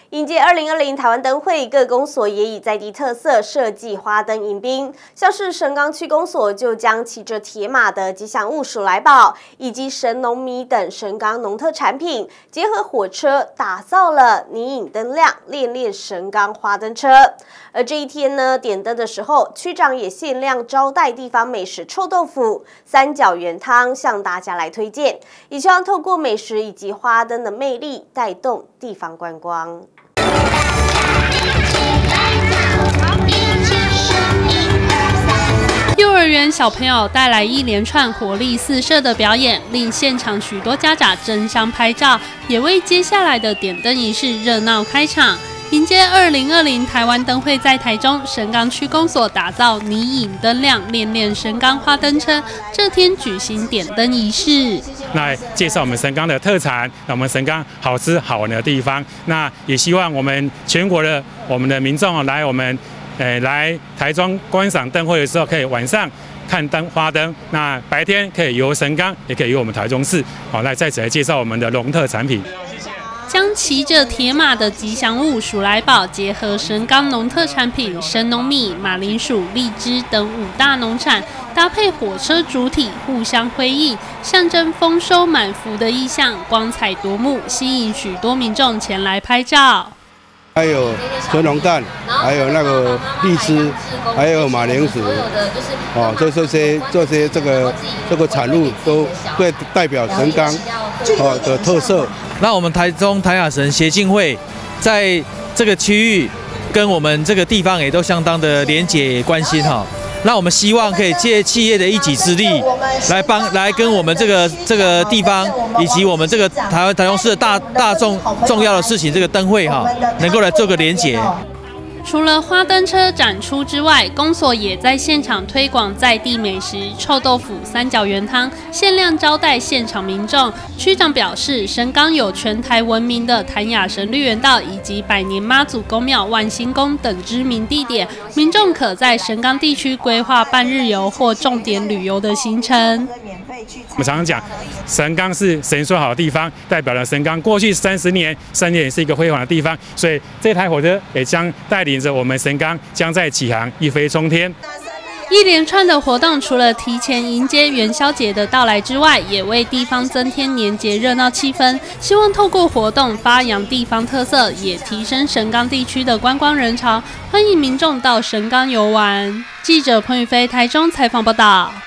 迎接2020台湾灯会，各公所也以在地特色设计花灯迎宾。像是神冈区公所就将骑着铁马的吉祥物鼠来宝，以及神农米等神冈农特产品，结合火车打造了泥影灯亮恋恋神冈花灯车。而这一天呢，点灯的时候，区长也限量招待地方美食臭豆腐、三角圆汤，向大家来推荐，也希望透过美食以及花灯的魅力，带动地方观光。 幼儿园小朋友带来一连串活力四射的表演，令现场许多家长争相拍照，也为接下来的点灯仪式热闹开场。迎接2020台湾灯会，在台中神冈区公所打造泥影灯亮恋恋神冈花灯车，这天举行点灯仪式。 那介绍我们神冈的特产，我们神冈好吃好玩的地方。那也希望我们全国的我们的民众来我们来台中观赏灯会的时候，可以晚上看花灯，那白天可以游神冈，也可以游我们台中市。好，来在此来介绍我们的农特产品。 将骑着铁马的吉祥物鼠来宝结合神冈农特产品神农米、马铃薯、荔枝等5大农产，搭配火车主体互相辉映，象征丰收满福的意象，光彩夺目，吸引许多民众前来拍照。 还有纯龙蛋，还有那个荔枝，还有马铃薯，这些这个产物都对代表神冈的特色。 那我们台中台雅神协进会在这个区域跟我们这个地方也都相当的连结关心哈。那我们希望可以借企业的一己之力，来跟我们这个地方以及我们这个台中市的大重要的事情，这个灯会哈，能够来做个连结。 除了花灯车展出之外，公所也在现场推广在地美食臭豆腐、三角圆汤，限量招待现场民众。区长表示，神冈有全台闻名的潭雅神绿园道以及百年妈祖宫庙万兴宫等知名地点，民众可在神冈地区规划半日游或重点旅游的行程。 我们常常讲，神冈是神说好的地方，代表了神冈过去30年也是一个辉煌的地方，所以这台火车也将带领着我们神冈将在启航，一飞冲天。 一连串的活动，除了提前迎接元宵节的到来之外，也为地方增添年节热闹气氛。希望透过活动发扬地方特色，也提升神冈地区的观光人潮，欢迎民众到神冈游玩。记者彭宇飞台中采访报道。